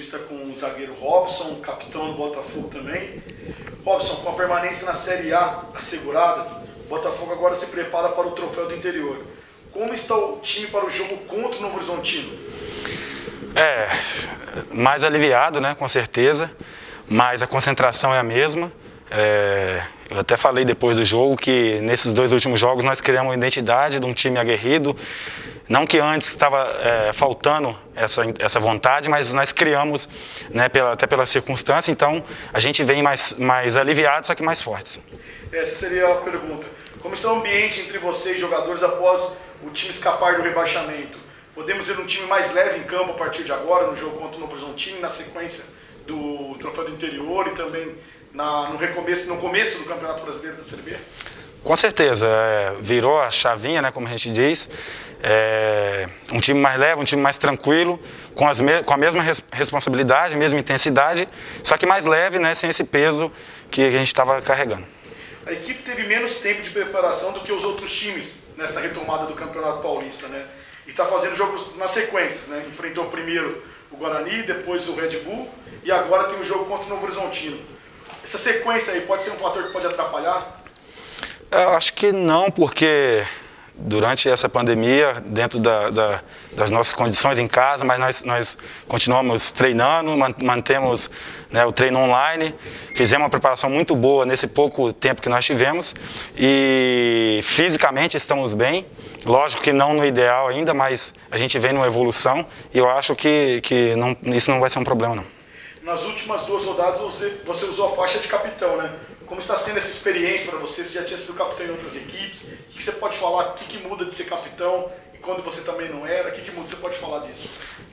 entrevista com o zagueiro Robson, capitão do Botafogo também. Robson, com a permanência na Série A assegurada, o Botafogo agora se prepara para o Troféu do Interior. Como está o time para o jogo contra o Novo Horizontino? Mais aliviado, né, com certeza, mas a concentração é a mesma. Eu até falei depois do jogo que nesses 2 últimos jogos nós criamos uma identidade de um time aguerrido. Não que antes estava faltando essa vontade, mas nós criamos, né, até pela circunstância, então a gente vem mais aliviado, só que mais fortes. Essa seria a pergunta. Como está o ambiente entre vocês, jogadores, após o time escapar do rebaixamento? Podemos ver um time mais leve em campo a partir de agora, no jogo contra o Novo Horizontino, na sequência do Troféu do Interior e também no começo do Campeonato Brasileiro da Série B? Com certeza, virou a chavinha, né, como a gente diz. Um time mais leve, um time mais tranquilo, com a mesma responsabilidade, mesma intensidade, só que mais leve, né, sem esse peso que a gente estava carregando. A equipe teve menos tempo de preparação do que os outros times nessa retomada do Campeonato Paulista, né? E está fazendo jogos nas sequências, né? Enfrentou primeiro o Guarani, depois o Red Bull e agora tem o jogo contra o Novo Horizontino. Essa sequência aí pode ser um fator que pode atrapalhar? Eu acho que não, porque durante essa pandemia, dentro das nossas condições em casa, mas nós continuamos treinando, mantemos, né, o treino online, fizemos uma preparação muito boa nesse pouco tempo que nós tivemos e fisicamente estamos bem. Lógico que não no ideal ainda, mas a gente vem numa evolução e eu acho que isso não vai ser um problema, não. Nas últimas 2 rodadas você usou a faixa de capitão, né? Como está sendo essa experiência para você? Você já tinha sido capitão em outras equipes. O que você pode falar? O que muda de ser capitão? E quando você também não era? O que muda? Você pode falar disso?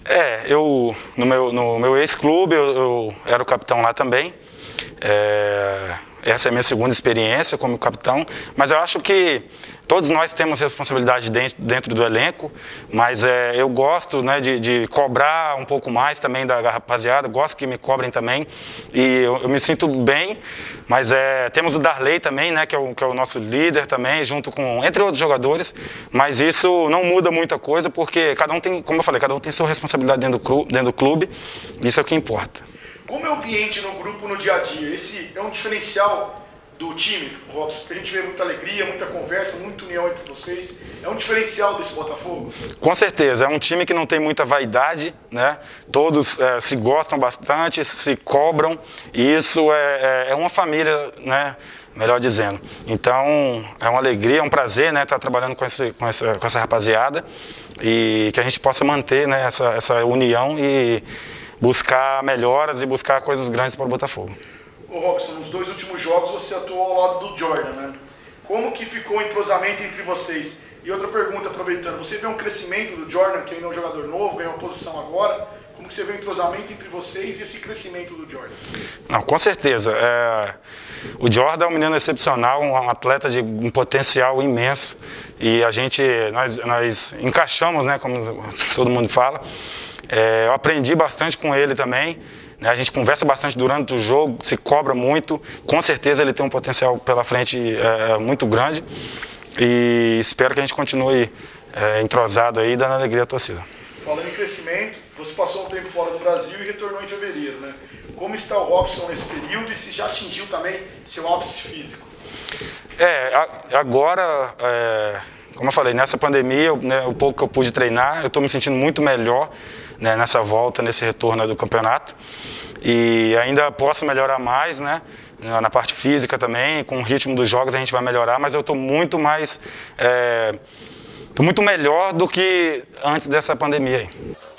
No meu ex-clube, eu era o capitão lá também. Essa é a minha segunda experiência como capitão, mas eu acho que todos nós temos responsabilidade dentro do elenco, mas eu gosto, né, de cobrar um pouco mais também da rapaziada, gosto que me cobrem também, e eu me sinto bem, mas temos o Darley também, né, que é o nosso líder também, junto com, entre outros jogadores, mas isso não muda muita coisa, porque cada um tem, como eu falei, cada um tem sua responsabilidade dentro do clube, isso é o que importa. Como é o ambiente no grupo no dia a dia? Esse é um diferencial do time, Robson, porque a gente vê muita alegria, muita conversa, muita união entre vocês. É um diferencial desse Botafogo? Com certeza, é um time que não tem muita vaidade, né? Todos se gostam bastante, se cobram, e isso é uma família, né? Melhor dizendo. Então, é uma alegria, é um prazer, né, estar trabalhando com essa rapaziada e que a gente possa manter, né, essa união e buscar melhoras e buscar coisas grandes para o Botafogo. Ô Robson, nos 2 últimos jogos você atuou ao lado do Jordan, né? Como que ficou o entrosamento entre vocês? E outra pergunta, aproveitando, você vê um crescimento do Jordan, que ainda é um jogador novo, ganhou uma posição agora, como que você vê o entrosamento entre vocês e esse crescimento do Jordan? Não, com certeza. O Jordan é um menino excepcional, um atleta de um potencial imenso, e nós encaixamos, né, como todo mundo fala. Eu aprendi bastante com ele também, né? A gente conversa bastante durante o jogo, se cobra muito, com certeza ele tem um potencial pela frente muito grande e espero que a gente continue entrosado aí, dando alegria à torcida. Falando em crescimento, você passou um tempo fora do Brasil e retornou em fevereiro, né? Como está o Robson nesse período e se já atingiu também seu ápice físico? Agora, como eu falei, nessa pandemia, né, o pouco que eu pude treinar, eu estou me sentindo muito melhor, né, nessa volta, nesse retorno do campeonato. E ainda posso melhorar mais, né, na parte física também, com o ritmo dos jogos a gente vai melhorar, mas eu estou muito mais, muito melhor do que antes dessa pandemia aí.